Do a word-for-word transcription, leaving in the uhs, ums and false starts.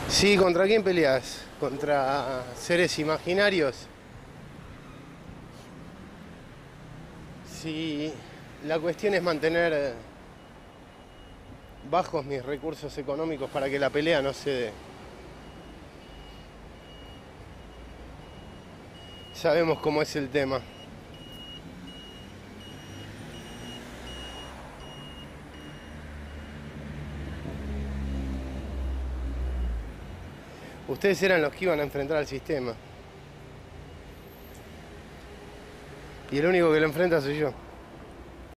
Sí, ¿contra quién peleas? ¿Contra seres imaginarios? Si la cuestión es mantener eh, bajos mis recursos económicos para que la pelea no se dé. Sabemos cómo es el tema. Ustedes eran los que iban a enfrentar al sistema. Y el único que lo enfrenta soy yo.